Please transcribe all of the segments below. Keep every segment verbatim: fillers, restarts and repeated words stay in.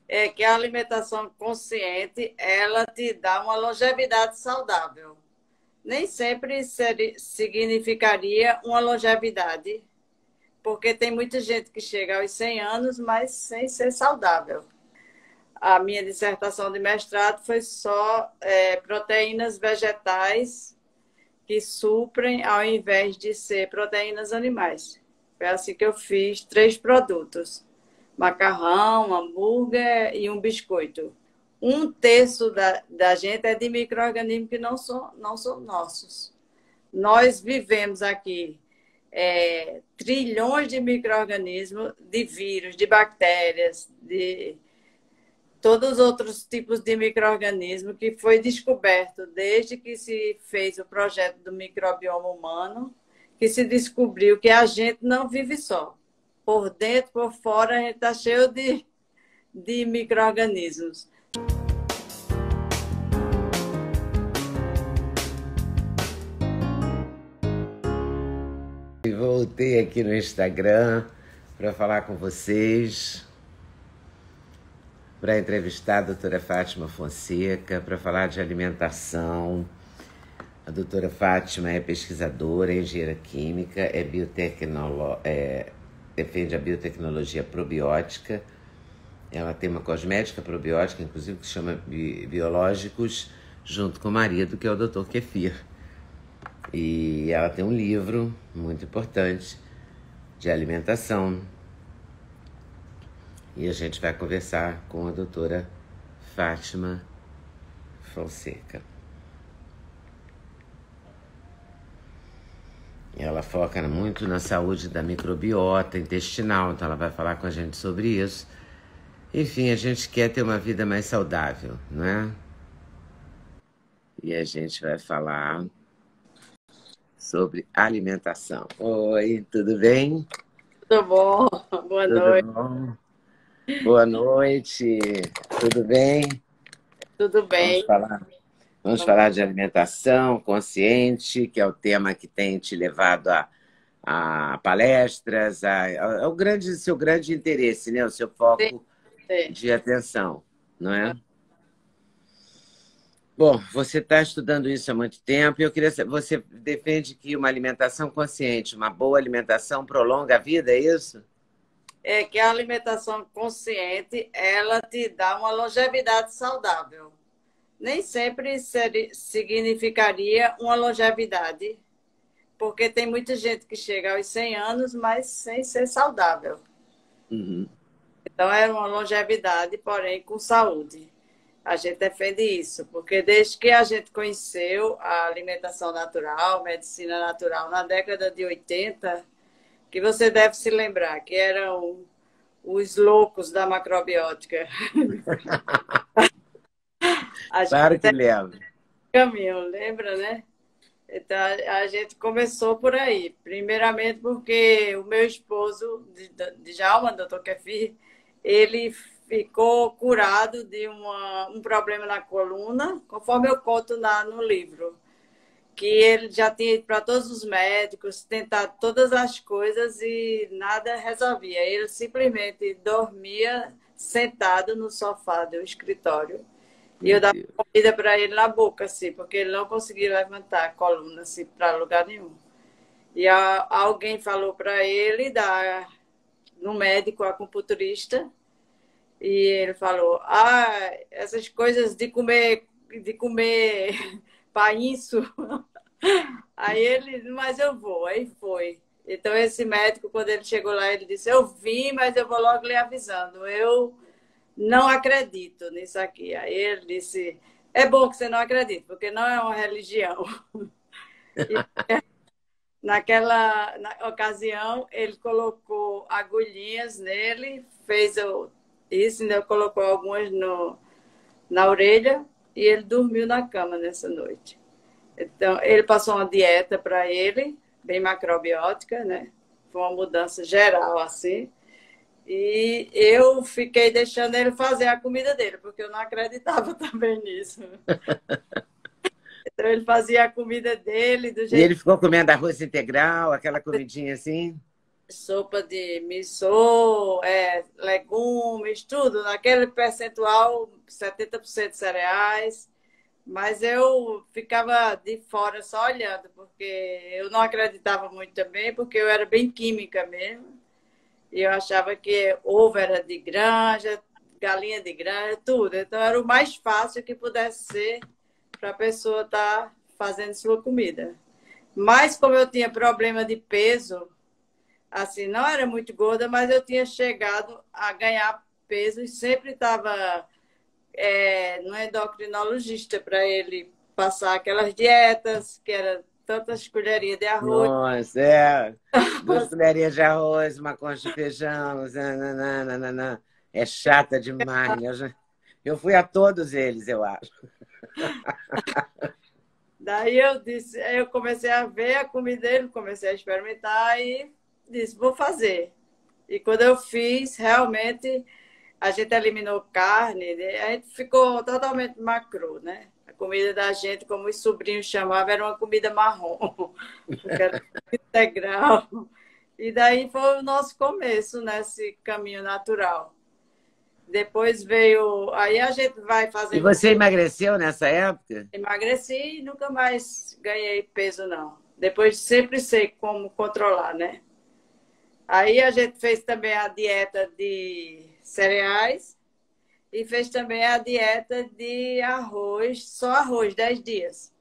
É que a alimentação consciente, ela te dá uma longevidade saudável. Nem sempre seri- significaria uma longevidade, porque tem muita gente que chega aos cem anos, mas sem ser saudável. A minha dissertação de mestrado foi só é, proteínas vegetais que suprem ao invés de ser proteínas animais. Foi assim que eu fiz três produtos: macarrão, hambúrguer e um biscoito. Um terço da, da gente é de micro-organismos que não são, não são nossos. Nós vivemos aqui é, trilhões de micro-organismos, de vírus, de bactérias, de todos os outros tipos de micro-organismos que foi descoberto desde que se fez o projeto do microbioma humano, que se descobriu que a gente não vive só. Por dentro, por fora, a gente está cheio de, de micro-organismos. Voltei aqui no Instagram para falar com vocês, para entrevistar a doutora Fátima Fonseca, para falar de alimentação. A doutora Fátima é pesquisadora, é engenheira química, é biotecnolo... é... defende a biotecnologia probiótica. Ela tem uma cosmética probiótica, inclusive, que se chama Biológicos, junto com o marido, que é o doutor Kefir. E ela tem um livro muito importante de alimentação. E a gente vai conversar com a doutora Fátima Fonseca. Ela foca muito na saúde da microbiota intestinal, então ela vai falar com a gente sobre isso. Enfim, a gente quer ter uma vida mais saudável, não é? E a gente vai falar sobre alimentação. Oi, tudo bem? Tudo bom? Boa Tudo noite. bom? Boa noite. Tudo bem? Tudo bem. Vamos falar, vamos falar de alimentação consciente, que é o tema que tem te levado a, a palestras, a, a, ao grande, seu grande interesse, né? O seu foco Sim, sim. de atenção, não é? Bom, você está estudando isso há muito tempo e eu queria saber, você defende que uma alimentação consciente, uma boa alimentação prolonga a vida, é isso? É que a alimentação consciente, ela te dá uma longevidade saudável. Nem sempre seri- significaria uma longevidade, porque tem muita gente que chega aos cem anos, mas sem ser saudável. Uhum. Então, é uma longevidade, porém, com saúde. A gente defende isso, porque desde que a gente conheceu a alimentação natural, medicina natural, na década de oitenta, que você deve se lembrar, que eram os loucos da macrobiótica. A gente Claro que lembro. caminho, lembra, né? Então, a gente começou por aí. Primeiramente porque o meu esposo, de Djalma, doutor Kefir, ele ficou curado de uma, um problema na coluna, conforme eu conto na, no livro, que ele já tinha ido para todos os médicos, tentado todas as coisas e nada resolvia. Ele simplesmente dormia sentado no sofá do escritório. E eu Meu dava Deus. comida para ele na boca, assim, porque ele não conseguia levantar a coluna assim, para lugar nenhum. E a, alguém falou para ele, da, no médico acupunturista, e ele falou: Ah, essas coisas de comer, de comer painço. Aí ele, mas eu vou, aí foi. Então, esse médico, quando ele chegou lá, ele disse: Eu vim, mas eu vou logo lhe avisando. Eu não acredito nisso aqui. Aí ele disse: É bom que você não acredite, porque não é uma religião. E naquela na ocasião, ele colocou agulhinhas nele, fez o, isso, ainda colocou algumas no, na orelha e ele dormiu na cama nessa noite. Então, ele passou uma dieta para ele, bem macrobiótica, né? Foi uma mudança geral, assim. E eu fiquei deixando ele fazer a comida dele, porque eu não acreditava também nisso. Então, ele fazia a comida dele do E jeito. ele ficou comendo arroz integral, aquela comidinha assim? sopa de missô, é, legumes, tudo, naquele percentual, setenta por cento cereais. Mas eu ficava de fora só olhando, porque eu não acreditava muito também, porque eu era bem química mesmo. E eu achava que ovo era de granja, galinha de granja, tudo. Então era o mais fácil que pudesse ser para a pessoa estar fazendo sua comida. Mas como eu tinha problema de peso, assim, não era muito gorda, mas eu tinha chegado a ganhar peso e sempre estava é, no endocrinologista para ele passar aquelas dietas, que era tantas colherinhas de arroz. Nossa, é. Duas colherinhas de arroz, uma concha de feijão, nananana. É chata demais, né? Eu, já... eu fui a todos eles, eu acho. Daí eu disse, eu comecei a ver a comida dele, comecei a experimentar e disse, vou fazer. E quando eu fiz, realmente a gente eliminou carne, né? A gente ficou totalmente macro, né? A comida da gente, como os sobrinhos chamavam, era uma comida marrom, porque era integral. E daí foi o nosso começo nesse caminho natural. Depois veio. Aí a gente vai fazendo. E você emagreceu nessa época? Emagreci e nunca mais ganhei peso, não. Depois sempre sei como controlar, né? Aí a gente fez também a dieta de cereais e fez também a dieta de arroz, só arroz, dez dias.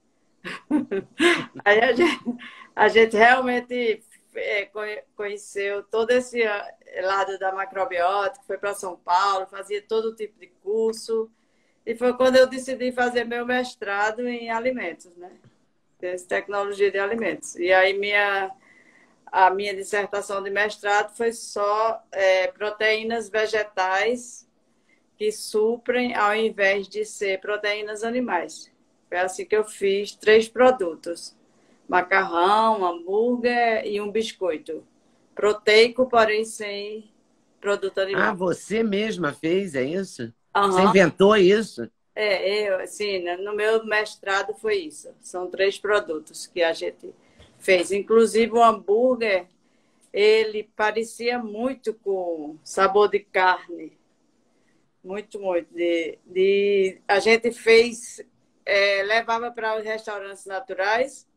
Aí a gente, a gente realmente é, conheceu todo esse lado da macrobiótica, foi para São Paulo, fazia todo tipo de curso. E foi quando eu decidi fazer meu mestrado em alimentos, né? Tecnologia de alimentos. E aí minha, a minha dissertação de mestrado foi só é, proteínas vegetais que suprem ao invés de ser proteínas animais. Foi assim que eu fiz três produtos. Macarrão, hambúrguer e um biscoito. Proteico, porém sem produto animal. Ah, você mesma fez, é isso? Uhum. Você inventou isso? É, eu, assim, no meu mestrado foi isso. São três produtos que a gente fez. Inclusive o hambúrguer, ele parecia muito com sabor de carne. Muito, muito. De, de, a gente fez, é, levava para os restaurantes naturais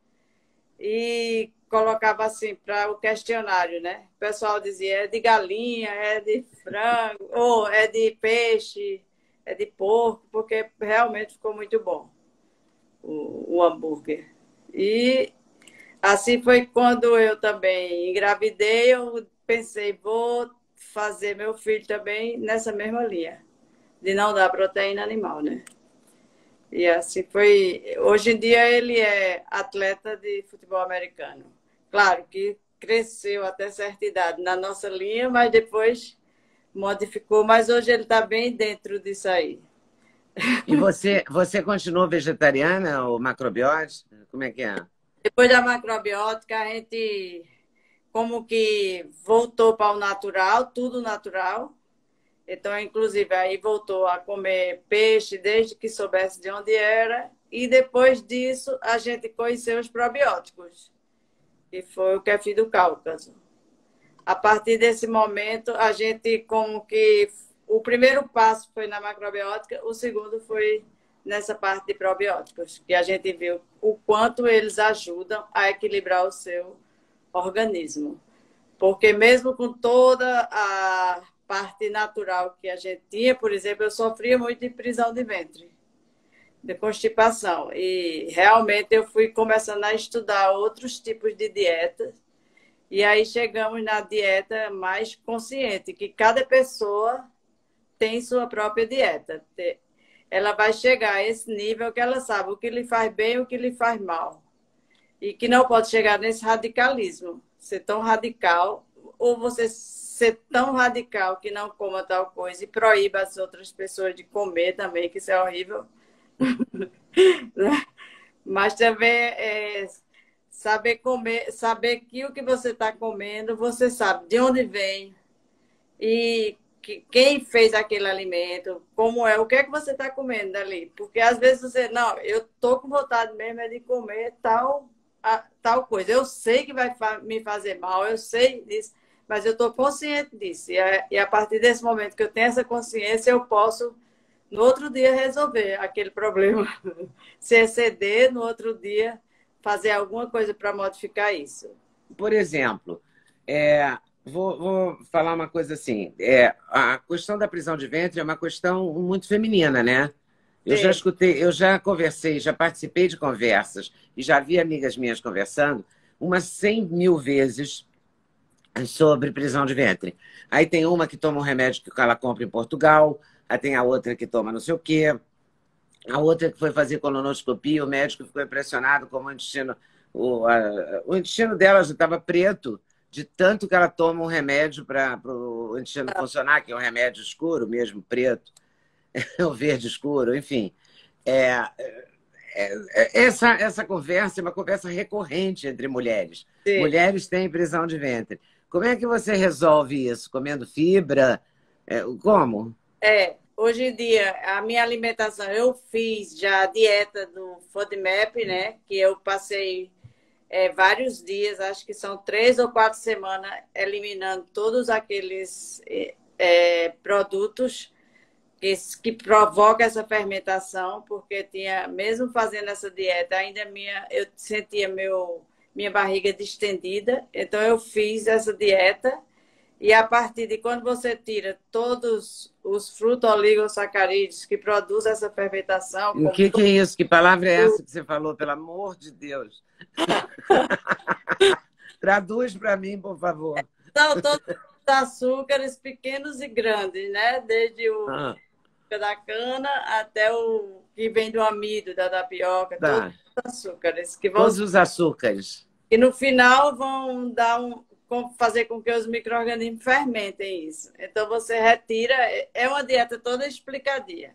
e colocava assim para o questionário, né? O pessoal dizia, é de galinha, é de frango, ou é de peixe, é de porco, porque realmente ficou muito bom o, o hambúrguer. E assim foi quando eu também engravidei, eu pensei, vou fazer meu filho também nessa mesma linha, de não dar proteína animal, né? E assim foi. Hoje em dia ele é atleta de futebol americano. Claro que cresceu até certa idade na nossa linha, mas depois modificou. Mas hoje ele está bem dentro disso aí. E você, você continuou vegetariana ou macrobiótica? Como é que é? Depois da macrobiótica, a gente como que voltou para o natural, tudo natural. Então, inclusive, aí voltou a comer peixe desde que soubesse de onde era. E depois disso, a gente conheceu os probióticos, que foi o kefir do Cáucaso. A partir desse momento, a gente como que... O primeiro passo foi na macrobiótica, o segundo foi nessa parte de probióticos, que a gente viu o quanto eles ajudam a equilibrar o seu organismo. Porque mesmo com toda a parte natural que a gente tinha, por exemplo, eu sofria muito de prisão de ventre, de constipação. E realmente eu fui começando a estudar outros tipos de dietas. E aí chegamos na dieta mais consciente, que cada pessoa tem sua própria dieta. Ela vai chegar a esse nível que ela sabe o que lhe faz bem e o que lhe faz mal. E que não pode chegar nesse radicalismo, ser tão radical, ou você ser tão radical que não coma tal coisa e proíba as outras pessoas de comer também, que isso é horrível. Mas também é saber comer, saber que o que você está comendo, você sabe de onde vem e que, quem fez aquele alimento, como é, o que é que você está comendo dali. Porque às vezes você, não, eu estou com vontade mesmo é de comer tal a, tal coisa. Eu sei que vai fa me fazer mal, eu sei disso, mas eu estou consciente disso. E a, e a partir desse momento que eu tenho essa consciência, eu posso, no outro dia, resolver aquele problema. Se exceder, no outro dia, fazer alguma coisa para modificar isso. Por exemplo, é, vou, vou falar uma coisa assim. É, a questão da prisão de ventre é uma questão muito feminina, né? Eu já Sim. escutei, eu já conversei, já participei de conversas e já vi amigas minhas conversando umas cem mil vezes sobre prisão de ventre. Aí tem uma que toma um remédio que ela compra em Portugal, aí tem a outra que toma não sei o quê, a outra que foi fazer colonoscopia, o médico ficou impressionado como o intestino, o, a, o intestino dela já estava preto, de tanto que ela toma um remédio para o intestino funcionar, que é um remédio escuro mesmo, preto, o verde escuro, enfim. É, é, é, essa, essa conversa é uma conversa recorrente entre mulheres. Sim. Mulheres têm prisão de ventre. Como é que você resolve isso? Comendo fibra? É, como? É, hoje em dia, a minha alimentação, eu fiz já a dieta do FODMAP, né? Que eu passei é, vários dias, acho que são três ou quatro semanas, eliminando todos aqueles é, é, produtos que, que provocam essa fermentação, porque tinha, mesmo fazendo essa dieta, ainda minha, eu sentia meu, minha barriga distendida, então eu fiz essa dieta. E a partir de quando você tira todos os fruto-oligosacarídeos que produzem essa fermentação, O como que, que é isso? Que palavra é todo, essa que você falou? Pelo amor de Deus. Traduz para mim, por favor. são todos os açúcares pequenos e grandes, né? Desde o Ah, da cana até o que vem do amido, da tapioca, todos tá. os açúcares que vão Todos os açúcares. e no final vão dar um fazer com que os micro-organismos fermentem isso. Então você retira, é uma dieta toda explicadinha.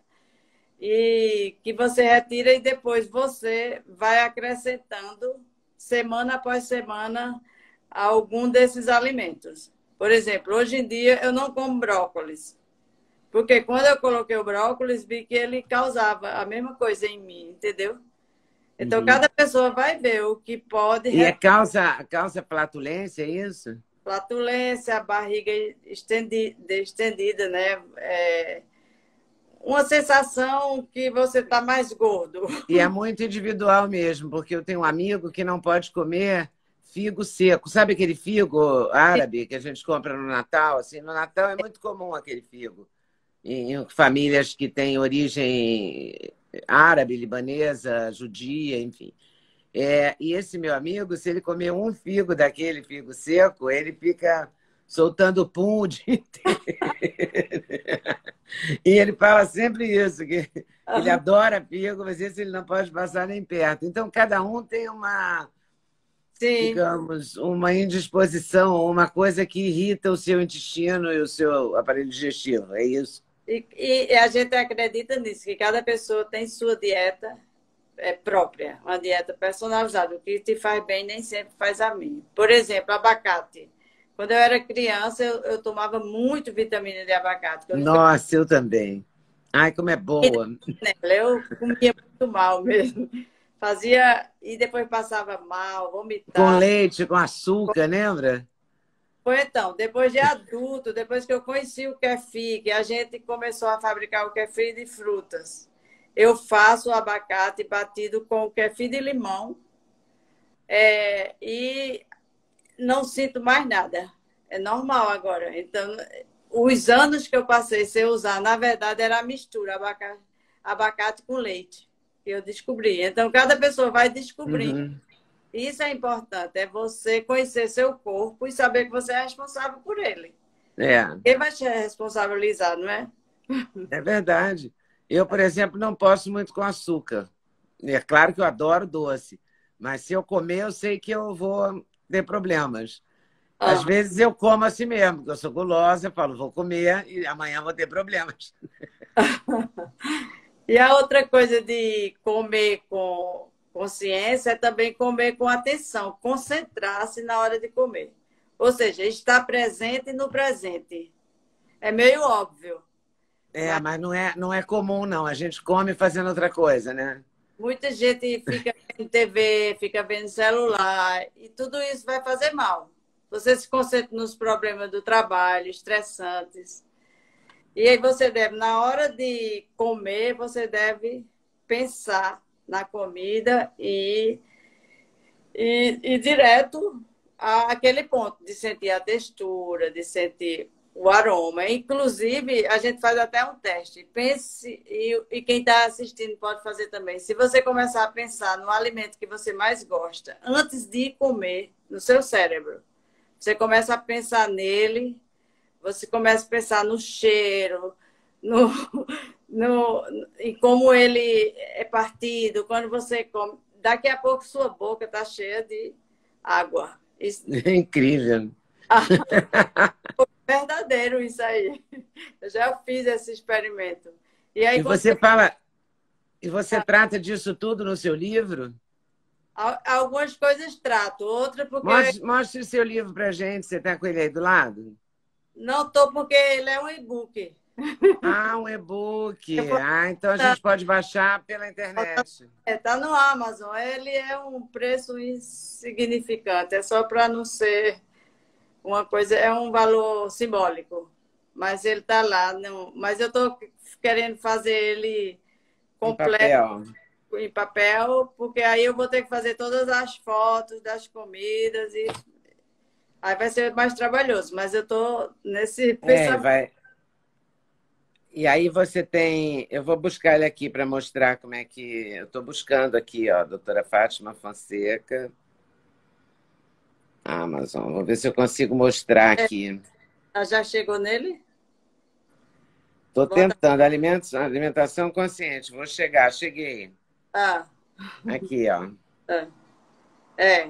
E que você retira e depois você vai acrescentando semana após semana algum desses alimentos. Por exemplo, hoje em dia eu não como brócolis, porque quando eu coloquei o brócolis, vi que ele causava a mesma coisa em mim, entendeu? Então, Uhum. cada pessoa vai ver o que pode E é causa, causa flatulência, é isso? flatulência, a barriga estendida, estendida, né? É uma sensação que você está mais gordo. E é muito individual mesmo, porque eu tenho um amigo que não pode comer figo seco. Sabe aquele figo árabe que a gente compra no Natal? Assim, no Natal é muito comum aquele figo. Em famílias que têm origem árabe, libanesa, judia, enfim. É, e esse meu amigo, se ele comer um figo daquele figo seco, ele fica soltando pum o dia inteiro. E ele fala sempre isso, que ele adora figo, mas esse ele não pode passar nem perto. Então, cada um tem uma, Sim, digamos, uma indisposição, uma coisa que irrita o seu intestino e o seu aparelho digestivo, é isso? e, e a gente acredita nisso, que cada pessoa tem sua dieta é, própria, uma dieta personalizada. O que te faz bem nem sempre faz a mim. Por exemplo, abacate. Quando eu era criança, eu, eu tomava muito vitamina de abacate. Eu, Nossa, eu também. Ai, como é boa. eu comia muito mal mesmo. Fazia e depois passava mal, Com vomitava. leite, com açúcar, lembra? Foi então, depois de adulto, depois que eu conheci o kefir, que a gente começou a fabricar o kefir de frutas, eu faço o abacate batido com o kefir de limão é, e não sinto mais nada. É normal agora. Então, os anos que eu passei sem usar, na verdade, era a mistura abacate, abacate com leite, que eu descobri. Então, cada pessoa vai descobrindo. Uhum. Isso é importante, é você conhecer seu corpo e saber que você é responsável por ele. É, Quem vai te responsabilizar, não é? é verdade. Eu, por exemplo, não posso muito com açúcar. É claro que eu adoro doce, mas se eu comer, eu sei que eu vou ter problemas. Às Ah. vezes eu como assim mesmo, porque eu sou gulosa, eu falo, vou comer e amanhã vou ter problemas. E a outra coisa de comer com consciência é também comer com atenção, concentrar-se na hora de comer. Ou seja, estar presente no presente. É meio óbvio. É, Mas mas não é, não é comum, não. A gente come fazendo outra coisa, né? Muita gente fica vendo T V, fica vendo celular, e tudo isso vai fazer mal. Você se concentra nos problemas do trabalho, estressantes. E aí você deve, na hora de comer, você deve pensar na comida e, e, e direto àquele ponto de sentir a textura, de sentir o aroma. Inclusive, a gente faz até um teste. Pense, e, e quem está assistindo pode fazer também. Se você começar a pensar no alimento que você mais gosta, antes de comer, no seu cérebro, você começa a pensar nele, você começa a pensar no cheiro, no, no, em como ele é partido, quando você come. Daqui a pouco sua boca está cheia de água. Isso... É incrível. Verdadeiro isso aí. Eu já fiz esse experimento. E aí E você você... fala, e você trata disso tudo no seu livro? Algumas coisas trato, outra porque... Mostre, mostre o seu livro para gente, você está com ele aí do lado? Não estou, porque ele é um e-book. Ah, um e-book. Vou... Ah, então a gente pode baixar pela internet. Está no Amazon. Ele é um preço insignificante, é só para não ser uma coisa, é um valor simbólico. Mas ele está lá. Não... Mas eu estou querendo fazer ele completo. Em papel. Em papel, porque aí eu vou ter que fazer todas as fotos das comidas e aí vai ser mais trabalhoso, mas eu estou nesse pensamento. É, vai... E aí você tem... Eu vou buscar ele aqui para mostrar como é que... Eu estou buscando aqui, ó, doutora Fátima Fonseca. Amazon. Vou ver se eu consigo mostrar aqui. É, já chegou nele? Estou tentando. Alimentos, alimentação consciente. Vou chegar. Cheguei. Ah. Aqui, ó. É.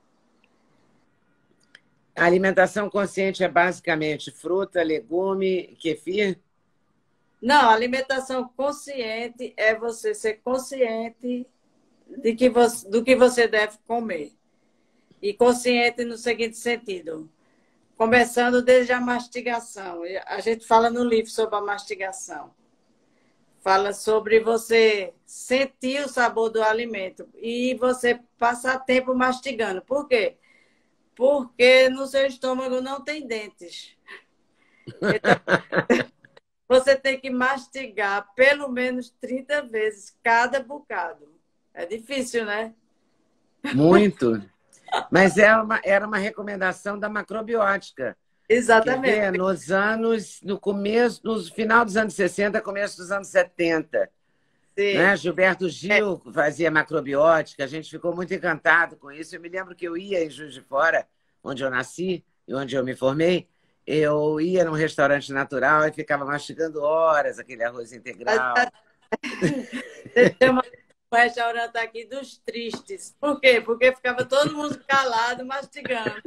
A alimentação consciente é basicamente fruta, legume, kefir? Não, alimentação consciente é você ser consciente de que você, do que você deve comer. E consciente no seguinte sentido. Começando desde a mastigação. A gente fala no livro sobre a mastigação. Fala sobre você sentir o sabor do alimento e você passar tempo mastigando. Por quê? Porque no seu estômago não tem dentes. Então, você tem que mastigar pelo menos trinta vezes cada bocado. É difícil, né? Muito. Mas era uma, era uma recomendação da macrobiótica. Exatamente. Quer ver? Nos anos, no começo, no final dos anos sessenta, começo dos anos setenta. Sim. Né? Gilberto Gil é. fazia macrobiótica, a gente ficou muito encantado com isso. Eu me lembro que eu ia em Juiz de Fora, onde eu nasci e onde eu me formei, eu ia num restaurante natural e ficava mastigando horas aquele arroz integral. Você chama o restaurante aqui dos tristes. Por quê? Porque ficava todo mundo calado, mastigando.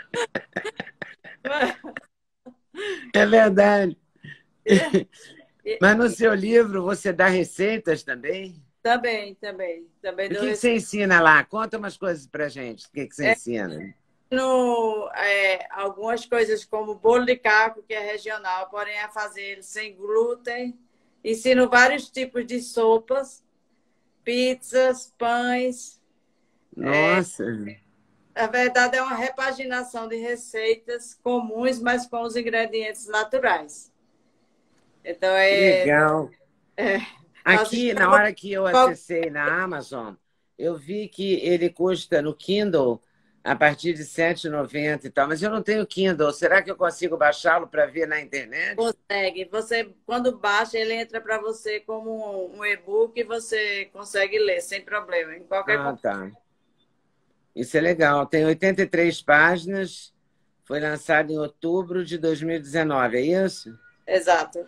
É verdade. Mas no seu livro você dá receitas também? Também, também. também o que, que você ensina lá? Conta umas coisas pra gente. O que, que você é, ensina? No, é, algumas coisas como bolo de caco, que é regional, porém a fazer ele sem glúten. Ensino vários tipos de sopas, pizzas, pães. Nossa! É, na verdade, é uma repaginação de receitas comuns, mas com os ingredientes naturais. Então, é... Legal! É, aqui, estamos... na hora que eu acessei na Amazon, eu vi que ele custa no Kindle a partir de sete reais e noventa centavos e tal, mas eu não tenho Kindle. Será que eu consigo baixá-lo para ver na internet? Consegue. Você, quando baixa, ele entra para você como um e-book e você consegue ler sem problema, em qualquer Ah, tá. Isso é legal. Tem oitenta e três páginas, foi lançado em outubro de dois mil e dezenove, é isso? Exato.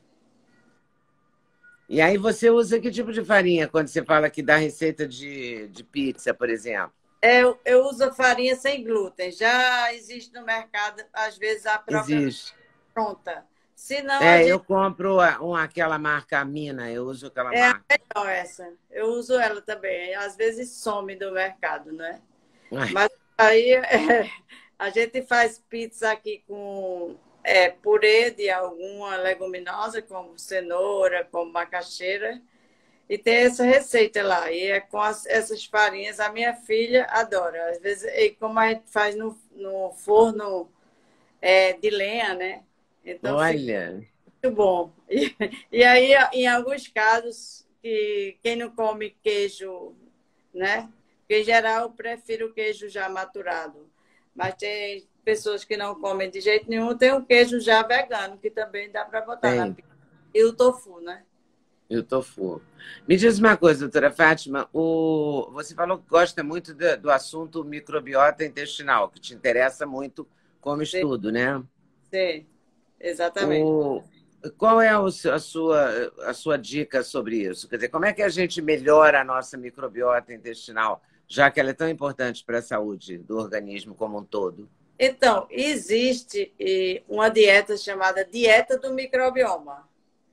E aí você usa que tipo de farinha quando você fala que dá receita de, de pizza, por exemplo? Eu, eu uso farinha sem glúten. Já existe no mercado, às vezes, a própria existe. pronta. Se não, é, gente... eu compro uma, aquela marca Mina, eu uso aquela é marca. É melhor essa. Eu uso ela também. Às vezes some do mercado, né? Ai. Mas aí é, a gente faz pizza aqui com é, purê de alguma leguminosa, como cenoura, como macaxeira. E tem essa receita lá. E é com as, essas farinhas. A minha filha adora. Às vezes, e como a gente faz no, no forno é, de lenha, né? Então fica Olha, muito bom. E, e aí, em alguns casos, que quem não come queijo, né? Porque, em geral, eu prefiro o queijo já maturado. Mas tem pessoas que não comem de jeito nenhum. Tem o queijo já vegano, que também dá para botar na tem. pizza. E o tofu, né? E o tofu. Me diz uma coisa, doutora Fátima, o... você falou que gosta muito do, do assunto microbiota intestinal, que te interessa muito como Sim, estudo, né? sim, exatamente. O... Qual é o seu- a sua, a sua dica sobre isso? Quer dizer, como é que a gente melhora a nossa microbiota intestinal, já que ela é tão importante para a saúde do organismo como um todo? Então, existe eh, uma dieta chamada dieta do microbioma.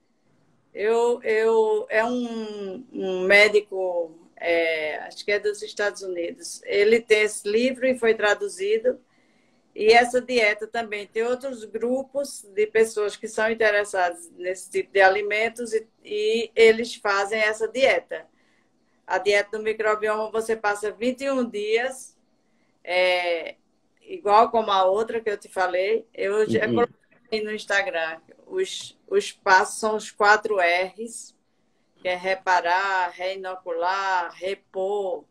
Eu, eu, é um, um médico, é, acho que é dos Estados Unidos. Ele tem esse livro e foi traduzido. E essa dieta também tem outros grupos de pessoas que são interessadas nesse tipo de alimentos e, e eles fazem essa dieta. A dieta do microbioma, você passa vinte e um dias, é, igual como a outra que eu te falei. Eu já Uhum. coloquei no Instagram. Os, os passos são os quatro R's, que é reparar, reinocular, repor.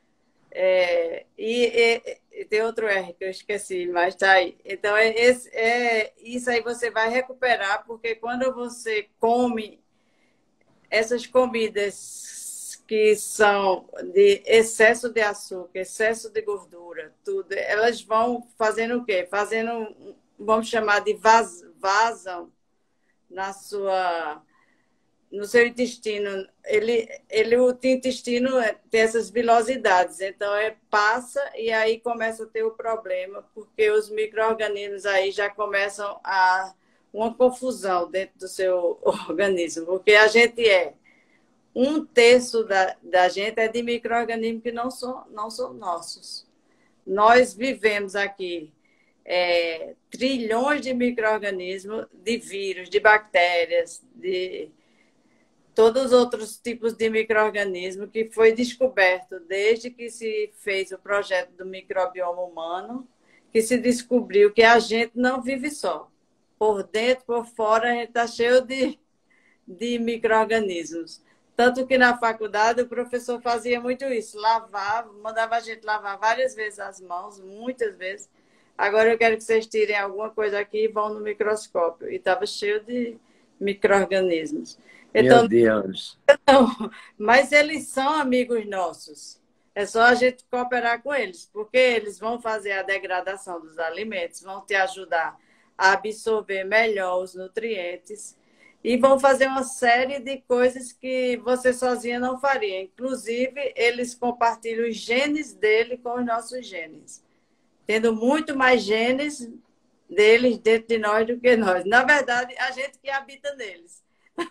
É, e, e- e tem outro R que eu esqueci, mas tá aí. Então, é, esse, é, isso aí você vai recuperar, porque quando você come essas comidas que são de excesso de açúcar, excesso de gordura, tudo, elas vão fazendo o quê? Fazendo, vamos chamar de vaz, vazam na sua no seu intestino, ele, ele, o intestino tem essas vilosidades, então é, passa e aí começa a ter o problema, porque os micro-organismos aí já começam a uma confusão dentro do seu organismo, porque a gente é, um terço da, da gente é de micro-organismos que não são, não são nossos. Nós vivemos aqui é, trilhões de micro-organismos, de vírus, de bactérias, de todos os outros tipos de micro-organismo que foi descoberto desde que se fez o projeto do microbioma humano, que se descobriu que a gente não vive só. Por dentro, por fora, a gente está cheio de, de micro-organismos. Tanto que na faculdade o professor fazia muito isso, lavava, mandava a gente lavar várias vezes as mãos, muitas vezes. Agora eu quero que vocês tirem alguma coisa aqui e vão no microscópio. E estava cheio de micro-organismos. Meu Então, Deus. não, mas eles são amigos nossos. É só a gente cooperar com eles, porque eles vão fazer a degradação dos alimentos, vão te ajudar a absorver melhor os nutrientes e vão fazer uma série de coisas que você sozinha não faria. Inclusive, eles compartilham os genes dele com os nossos genes, tendo muito mais genes deles dentro de nós do que nós. Na verdade, a gente que habita neles.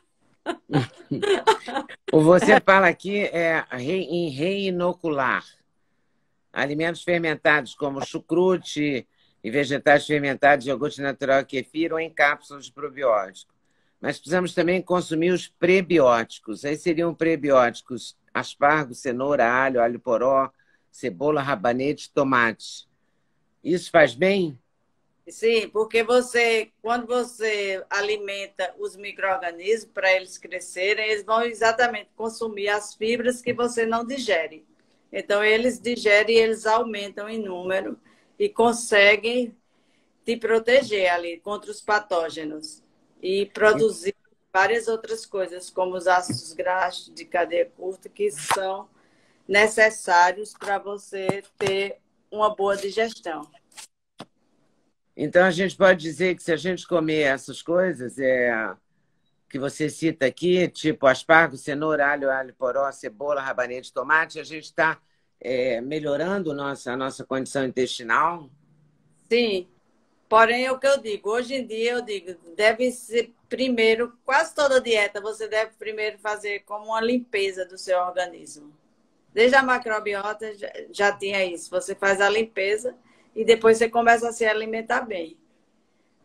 O você fala aqui é re- em reinocular alimentos fermentados como chucrute e vegetais fermentados, iogurte natural e kefir ou em cápsulas de probiótico. Mas precisamos também consumir os prebióticos. Aí seriam prebióticos aspargo, cenoura, alho, alho poró, cebola, rabanete, tomate. Isso faz bem? Sim, porque você, quando você alimenta os micro-organismos para eles crescerem, eles vão exatamente consumir as fibras que você não digere. Então, eles digerem e eles aumentam em número e conseguem te proteger ali contra os patógenos e produzir várias outras coisas, como os ácidos graxos de cadeia curta, que são necessários para você ter uma boa digestão. Então a gente pode dizer que se a gente comer essas coisas, é, que você cita aqui, tipo aspargo, cenoura, alho, alho poró, cebola, rabanete, tomate, a gente está é, melhorando nossa, a nossa condição intestinal? Sim, porém, é o que eu digo, hoje em dia eu digo, deve ser primeiro, quase toda dieta, você deve primeiro fazer como uma limpeza do seu organismo. Desde a macrobiota já, já tinha isso, você faz a limpeza e depois você começa a se alimentar bem.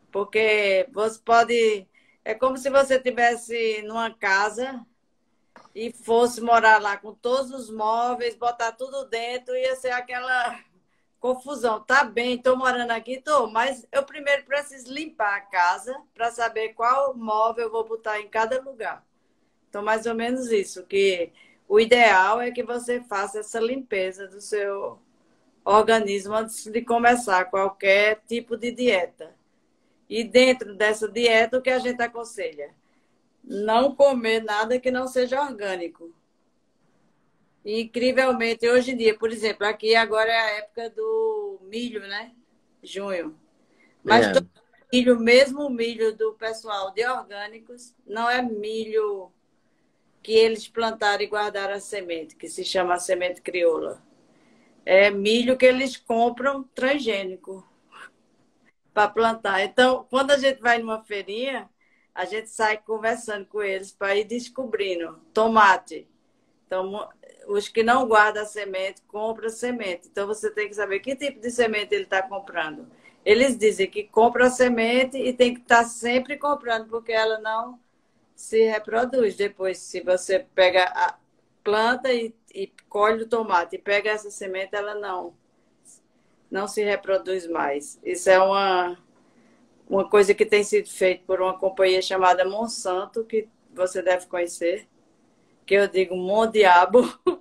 Porque você pode, é como se você estivesse numa casa e fosse morar lá com todos os móveis, botar tudo dentro, ia ser aquela confusão. Tá bem, estou morando aqui, estou, mas eu primeiro preciso limpar a casa para saber qual móvel eu vou botar em cada lugar. Então, mais ou menos isso, que o ideal é que você faça essa limpeza do seu organismo antes de começar qualquer tipo de dieta. E dentro dessa dieta, o que a gente aconselha? Não comer nada que não seja orgânico. E, incrivelmente, hoje em dia, por exemplo, aqui agora é a época do milho, né? Junho. Mas É. todo milho, mesmo o milho do pessoal de orgânicos, não é milho que eles plantaram e guardaram a semente, que se chama semente crioula. É milho que eles compram transgênico para plantar. Então, quando a gente vai numa feirinha, a gente sai conversando com eles para ir descobrindo. Tomate. Então, os que não guardam a semente, compram semente. Então, você tem que saber que tipo de semente ele está comprando. Eles dizem que compra a semente e tem que estar sempre comprando, porque ela não se reproduz. Depois, se você pega a planta e, e colhe o tomate e pega essa semente, ela não, não se reproduz mais. Isso é uma, uma coisa que tem sido feita por uma companhia chamada Monsanto, que você deve conhecer, que eu digo Mondiabo.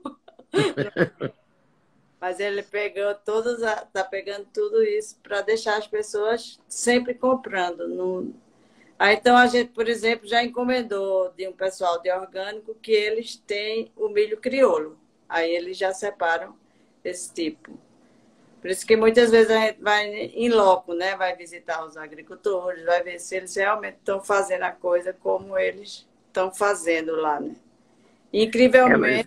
Mas ele pegou todas, está pegando tudo isso para deixar as pessoas sempre comprando. No... Aí, então, a gente, por exemplo, já encomendou de um pessoal de orgânico que eles têm o milho crioulo. Aí eles já separam esse tipo. Por isso que muitas vezes a gente vai em loco, né? Vai visitar os agricultores, vai ver se eles realmente estão fazendo a coisa como eles estão fazendo lá, né? É, mas, Incrivelmente.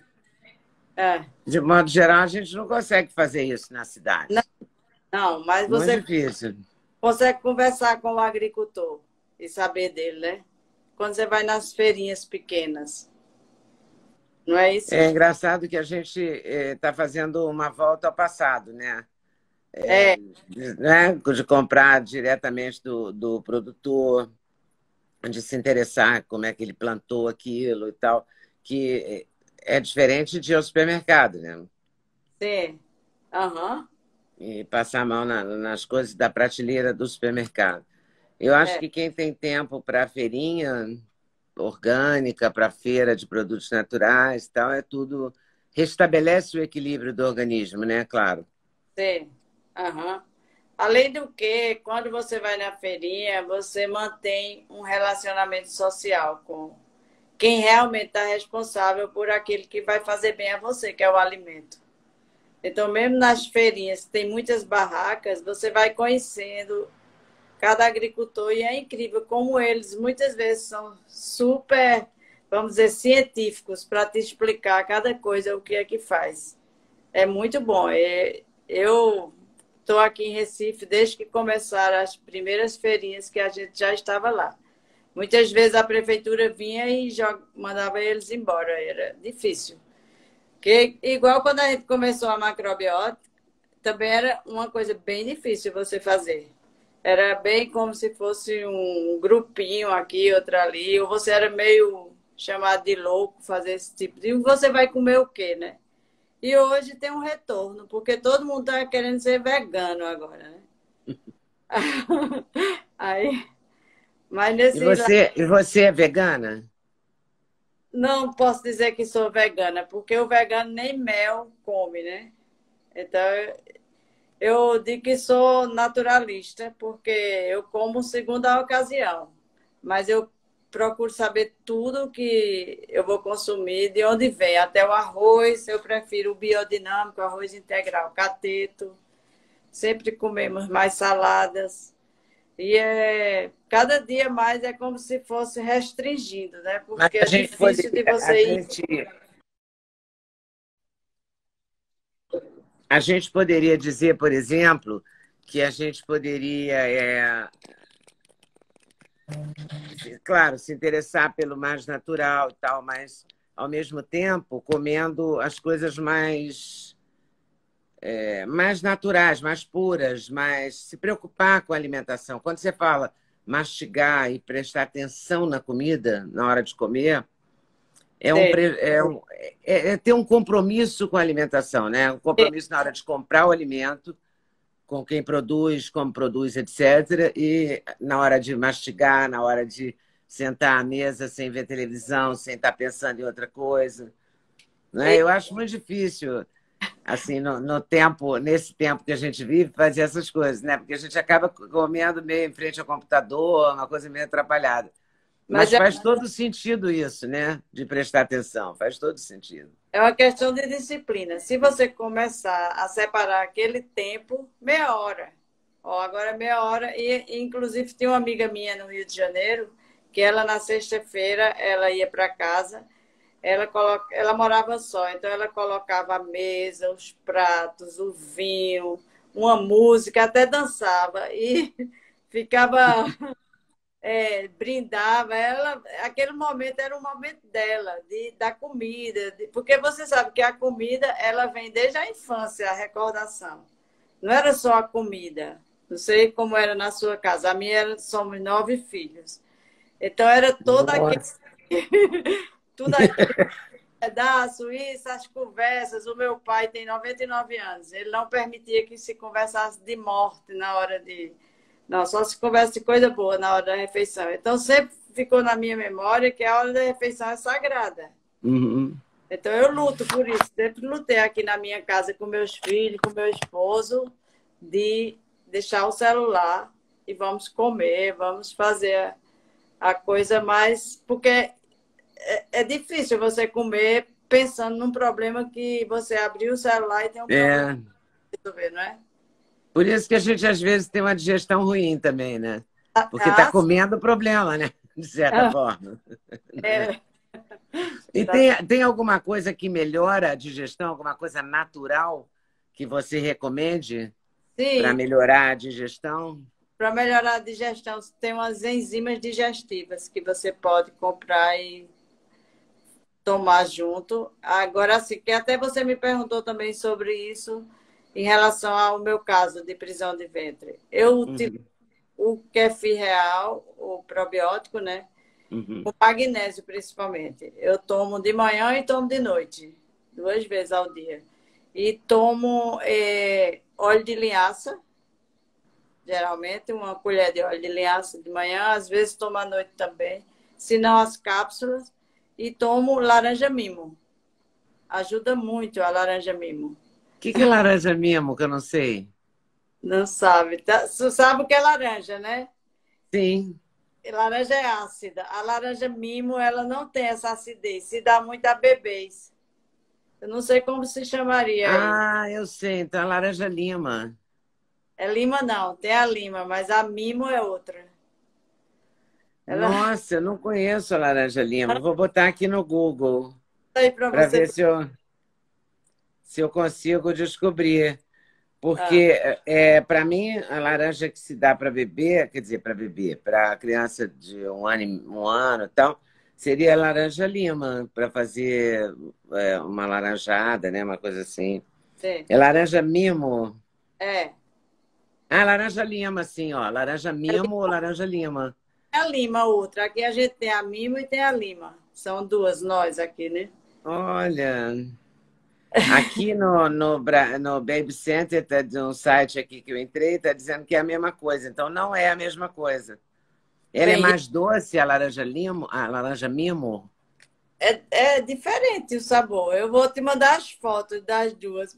É. de modo geral, a gente não consegue fazer isso na Não, cidade. não, mas Muito você difícil. consegue conversar com o agricultor e saber dele, né? Quando você vai nas feirinhas pequenas. Não é isso? É engraçado que a gente está fazendo uma volta ao passado, né? É, É, de, né? De comprar diretamente do, do produtor, de se interessar como é que ele plantou aquilo e tal, que é diferente de ir ao supermercado, né? sim. Aham. E passar a mão na, nas coisas da prateleira do supermercado. Eu acho É. que quem tem tempo para a feirinha orgânica, para a feira de produtos naturais e tal, é tudo restabelece o equilíbrio do organismo, né? Claro. Sim. Aham. Além do que, quando você vai na feirinha, você mantém um relacionamento social com quem realmente está responsável por aquilo que vai fazer bem a você, que é o alimento. Então, mesmo nas feirinhas, tem muitas barracas, você vai conhecendo cada agricultor e é incrível como eles muitas vezes são super, vamos dizer, científicos para te explicar cada coisa, o que é que faz. É muito bom. É, eu estou aqui em Recife desde que começaram as primeiras feirinhas que a gente já estava lá. Muitas vezes a prefeitura vinha e já mandava eles embora, era difícil. Que, igual quando a gente começou a macrobiótica, também era uma coisa bem difícil você fazer. Era bem como se fosse um grupinho aqui, outro ali, ou você era meio chamado de louco fazer esse tipo de... Você vai comer o quê, né? E hoje tem um retorno, porque todo mundo está querendo ser vegano agora, né? Aí, mas E nesse lado, você, e você é vegana? não posso dizer que sou vegana, porque o vegano nem mel come, né? Então, eu digo que sou naturalista, porque eu como segundo a ocasião. Mas eu procuro saber tudo que eu vou consumir, de onde vem. Até o arroz, eu prefiro o biodinâmico, arroz integral, cateto. Sempre comemos mais saladas. E é, cada dia mais é como se fosse restringindo, né? Mas Porque a é gente difícil de poderia, a você ir. gente, a gente poderia dizer, por exemplo, que a gente poderia, é, claro, se interessar pelo mais natural e tal, mas ao mesmo tempo comendo as coisas mais é, mais naturais, mais puras, mais se preocupar com a alimentação. Quando você fala mastigar e prestar atenção na comida na hora de comer, É, um, Sei. pre- é, um- é- é ter um compromisso com a alimentação, né? Um compromisso na hora de comprar o alimento, com quem produz, como produz, etcétera. E na hora de mastigar, na hora de sentar à mesa sem ver televisão, sem estar pensando em outra coisa, né? E- Eu acho muito difícil, assim, no, no tempo, nesse tempo que a gente vive, fazer essas coisas, né? Porque a gente acaba comendo meio em frente ao computador, uma coisa meio atrapalhada. Mas Mas é, faz todo sentido isso, né? De prestar atenção, faz todo sentido. é uma questão de disciplina. Se você começar a separar aquele tempo, meia hora. Ó, agora é meia hora. E, inclusive, tem uma amiga minha no Rio de Janeiro, que ela, na sexta-feira, ela ia para casa. Ela, coloca, ela morava só, então ela colocava a mesa, os pratos, o vinho, uma música, até dançava e ficava, é, brindava. Ela, aquele momento era o momento dela, de, da comida, de, porque você sabe que a comida ela vem desde a infância, a recordação. Não era só a comida. Não sei como era na sua casa. A minha era, somos nove filhos. Então era todo aquele, Nossa. tudo aquilo pedaço, isso, as conversas. O meu pai tem noventa e nove anos. Ele não permitia que se conversasse de morte na hora de. Não, só se conversa de coisa boa na hora da refeição. Então sempre ficou na minha memória que a hora da refeição é sagrada. Uhum. Então eu luto por isso. Sempre lutei aqui na minha casa com meus filhos, com meu esposo, de deixar o celular e vamos comer, vamos fazer a coisa mais. Porque é, é difícil você comer pensando num problema que você abriu o celular e tem um problema É, para resolver, não é? por isso que a gente às vezes tem uma digestão ruim também, né? Porque está Ah, comendo o problema, né? De certa forma. é, E tem, tem alguma coisa que melhora a digestão, alguma coisa natural que você recomende para sim, melhorar a digestão? para melhorar a digestão, tem umas enzimas digestivas que você pode comprar e tomar junto. Agora, assim, que até você me perguntou também sobre isso em relação ao meu caso de prisão de ventre. Eu utilizo Uhum, o kefir real, o probiótico, né? uhum. O magnésio, principalmente. Eu tomo de manhã e tomo de noite, duas vezes ao dia. E tomo é, óleo de linhaça, geralmente, uma colher de óleo de linhaça de manhã, às vezes tomo à noite também, se não as cápsulas, e tomo laranja mimo. Ajuda muito a laranja mimo. O que que é laranja mimo, que eu não sei? Não sabe? Tá? Você sabe o que é laranja, né? Sim. Laranja é ácida. A laranja mimo, ela não tem essa acidez. Se dá muito a bebês. Eu não sei como se chamaria aí. Ah, eu sei. Então é laranja lima. É lima, não. Tem a lima, mas a mimo é outra. Ela Nossa, eu não conheço a laranja lima. Vou botar aqui no Google tá aí para para você. ver se eu, se eu consigo descobrir. Ah, Porque, é, para mim, a laranja que se dá para beber, quer dizer, para beber, para criança de um ano, e- um ano e tal, seria a laranja lima, para fazer é, uma laranjada, né? Uma coisa assim. sim. É laranja mimo. É. Ah, laranja lima, sim, ó. Laranja mimo ou laranja lima. É a lima, outra. Aqui a gente tem a mimo e tem a lima. São duas nós aqui, né? Olha, aqui no, no, Bra- no Baby Center, tá de um site aqui que eu entrei, está dizendo que é a mesma coisa. Então, não é a mesma coisa. Ela é Bem, mais doce, a laranja limo, a laranja mimo? é, é diferente o sabor. Eu vou te mandar as fotos das duas.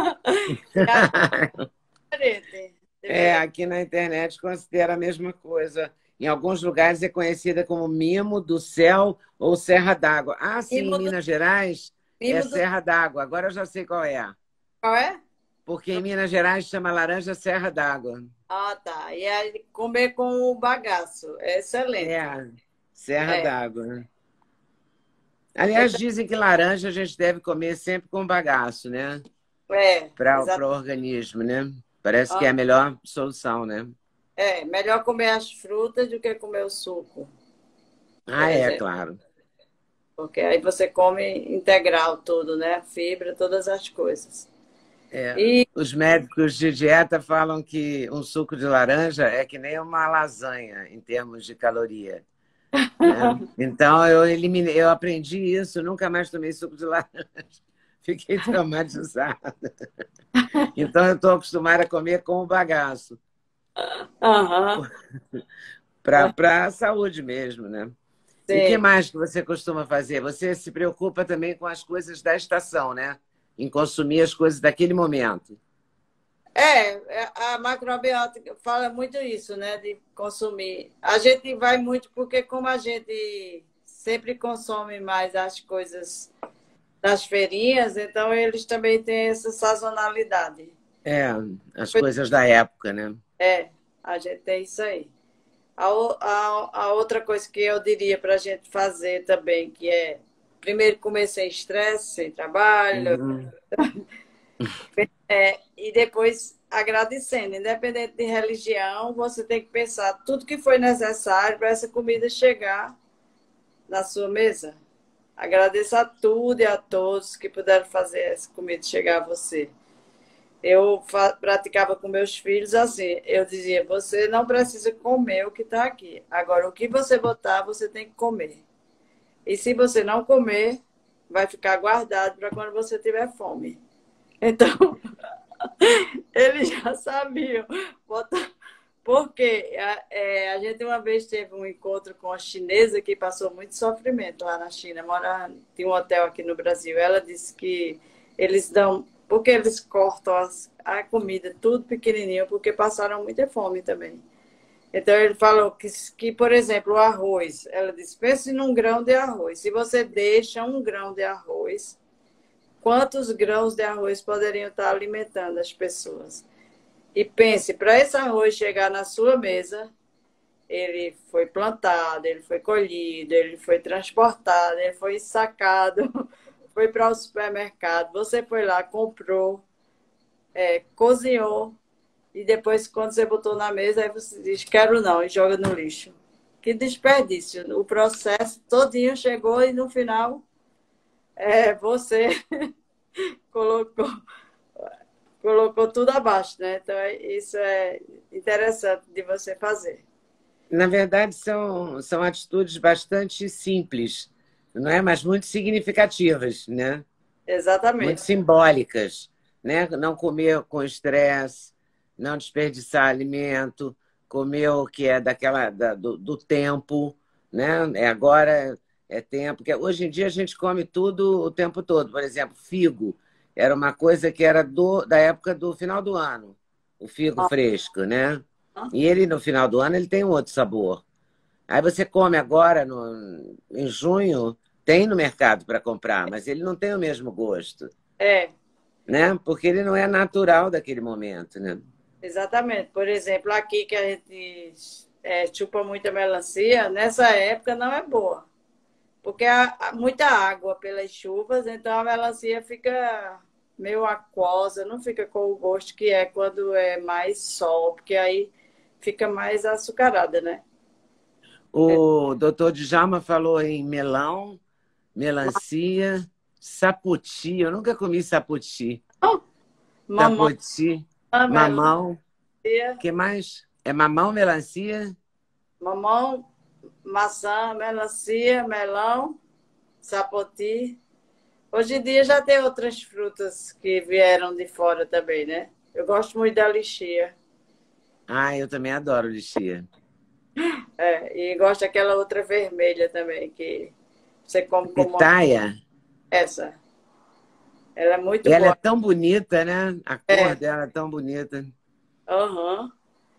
É diferente. É, Diferente. aqui na internet considera a mesma coisa. Em alguns lugares é conhecida como mimo do céu ou serra d'água. Ah, sim, em Mimo do, Minas Gerais é mimo do. serra d'água. Agora eu já sei qual é. Qual é? Porque em Minas Gerais chama laranja serra d'água. Ah, tá. E aí comer com o bagaço. É excelente. É, serra É. d'água. Aliás, dizem que laranja a gente deve comer sempre com bagaço, né? É, Para exato. o organismo, né? Parece que é a melhor solução, né? É, melhor comer as frutas do que comer o suco, por Ah, é, exemplo. claro. Porque aí você come integral tudo, né? Fibra, todas as coisas. É. E Os médicos de dieta falam que um suco de laranja é que nem uma lasanha em termos de caloria. né? Então, eu eliminei, eu aprendi isso, nunca mais tomei suco de laranja. Fiquei traumatizada. Então, eu estou acostumada a comer com o bagaço. Aham. Para a saúde mesmo, né? E o que Sim. mais que você costuma fazer? Você se preocupa também com as coisas da estação, né? Em consumir as coisas daquele momento. É, é, a macrobiótica fala muito isso, né? De consumir. A gente vai muito porque como a gente sempre consome mais as coisas das feirinhas, então eles também têm essa sazonalidade. É, as coisas da época, né? É, a gente tem isso aí. A, o- a, a outra coisa que eu diria para a gente fazer também, que é primeiro comer sem estresse, sem trabalho, Uhum. é, e depois agradecendo. Independente de religião, você tem que pensar tudo que foi necessário para essa comida chegar na sua mesa. Agradeça a tudo e a todos que puderam fazer essa comida chegar a você. Eu praticava com meus filhos assim, eu dizia, você não precisa comer o que está aqui. Agora, o que você botar, você tem que comer. E se você não comer, vai ficar guardado para quando você tiver fome. Então, eles já sabiam. Porque a, é, a gente uma vez teve um encontro com a chinesa que passou muito sofrimento lá na China. Mora, tem um hotel aqui no Brasil. Ela disse que eles dão... Porque eles cortam as, a comida tudo pequenininho, porque passaram muita fome também. Então, ele falou que, que, por exemplo, o arroz. Ela disse, pense num grão de arroz. Se você deixa um grão de arroz, quantos grãos de arroz poderiam estar alimentando as pessoas? E pense, para esse arroz chegar na sua mesa, ele foi plantado, ele foi colhido, ele foi transportado, ele foi ensacado, foi para o supermercado. Você foi lá, comprou, é, cozinhou, e depois, quando você botou na mesa, aí você diz, quero não, e joga no lixo. Que desperdício. O processo todinho chegou e no final é, você colocou, colocou tudo abaixo, né? Então, isso é interessante de você fazer. Na verdade, são, são atitudes bastante simples, não é? Mas muito significativas, né? Muito Exatamente. simbólicas, né? Não comer com estresse, não desperdiçar alimento, comer o que é daquela da, do, do tempo, né? É agora é tempo, porque hoje em dia a gente come tudo o tempo todo. Por exemplo, figo era uma coisa que era do, da época do final do ano, o figo fresco, né? E ele no final do ano ele tem um outro sabor. Aí você come agora no, em junho, tem no mercado para comprar, mas ele não tem o mesmo gosto, É, né? Porque ele não é natural daquele momento, né? exatamente. Por exemplo, aqui que a gente é, chupa muita melancia, nessa época não é boa. Porque há há muita água pelas chuvas, então a melancia fica meio aquosa, não fica com o gosto que é quando é mais sol, porque aí fica mais açucarada, né? O doutor Djalma falou em melão, melancia, sapoti. Eu nunca comi sapoti. Então, mamão, Sapoti, melancia, mamão. Que mais? É mamão, melancia? mamão, maçã, melancia, melão, sapoti. Hoje em dia já tem outras frutas que vieram de fora também, né? Eu gosto muito da lixia. Ah, eu também adoro lixia. É, e gosto daquela outra vermelha também, que você come como uma... Pitaia, essa. Ela é muito ela é boa. tão bonita, né? A cor É, dela é tão bonita. aham.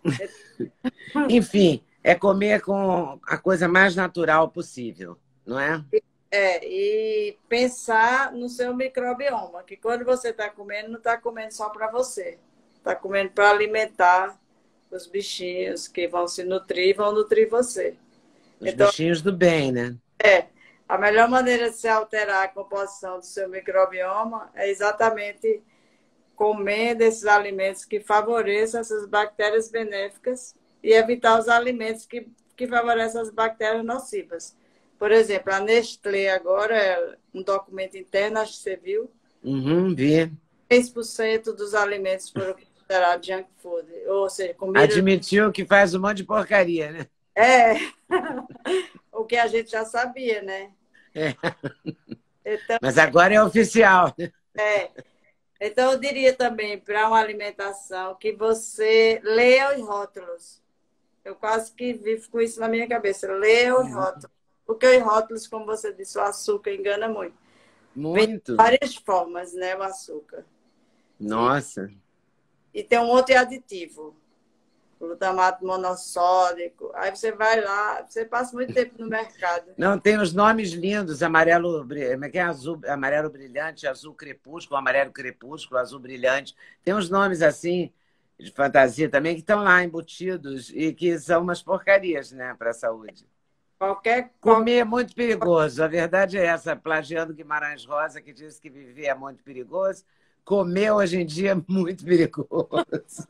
Enfim, é comer com a coisa mais natural possível, não é? É, e pensar no seu microbioma, que quando você está comendo, não está comendo só para você. Está comendo para alimentar os bichinhos que vão se nutrir, vão nutrir você. Os Então, bichinhos do bem, né? a melhor maneira de se alterar a composição do seu microbioma é exatamente comendo esses alimentos que favoreçam essas bactérias benéficas e evitar os alimentos que, que favorecem as bactérias nocivas. Por exemplo, a Nestlé agora, é um documento interno, acho que você viu, Uhum, vi. três por cento dos alimentos foram considerados junk food, ou seja, comida... Admitiu que faz um monte de porcaria, né? É, o que a gente já sabia, né? É. Então, Mas agora é oficial. é, então eu diria também, para uma alimentação, que você leia os rótulos. Eu quase que vivo com isso na minha cabeça. Leia os rótulos. Porque os rótulos, como você disse, o açúcar engana muito. Vem de Muito. várias formas, né, o açúcar. Nossa. E, e tem um outro aditivo. Glutamato monossódico. Aí você vai lá, você passa muito tempo no mercado. Não, tem os nomes lindos, amarelo, bri- como é que é? Azul, amarelo brilhante, azul crepúsculo, amarelo crepúsculo, azul brilhante. Tem uns nomes assim de fantasia também que estão lá embutidos e que são umas porcarias, né, para a saúde. Qualquer, qualquer... Comer é muito perigoso. A verdade é essa, plagiando Guimarães Rosa, que disse que viver é muito perigoso. Comer hoje em dia é muito perigoso.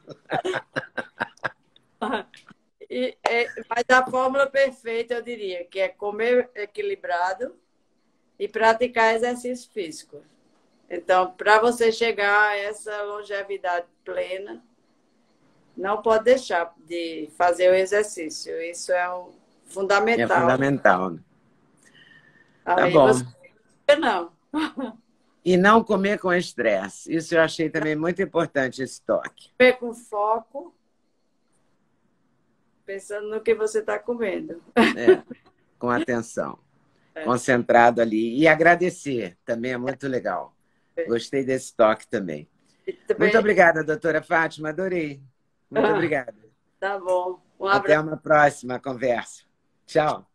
E, é, mas a fórmula perfeita, eu diria, que é comer equilibrado e praticar exercício físico. Então, para você chegar a essa longevidade plena, não pode deixar de fazer o exercício. Isso é um É fundamental. fundamental. Tá Aí bom. você não. E não comer com estresse. Isso eu achei também muito importante, esse toque. Comer com foco, pensando no que você está comendo. É, com atenção. É. Concentrado ali. E agradecer, também é muito legal. Gostei desse toque também. também... Muito obrigada, doutora Fátima, adorei. Muito ah, obrigada. Tá bom. Um Até abraço. uma próxima conversa. Tchau.